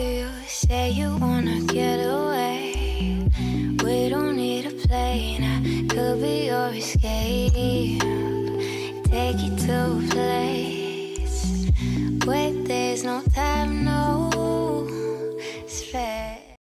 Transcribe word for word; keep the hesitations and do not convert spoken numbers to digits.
you say you wanna get away. We don't need a plane, I could be your escape. Take you to a place where there's no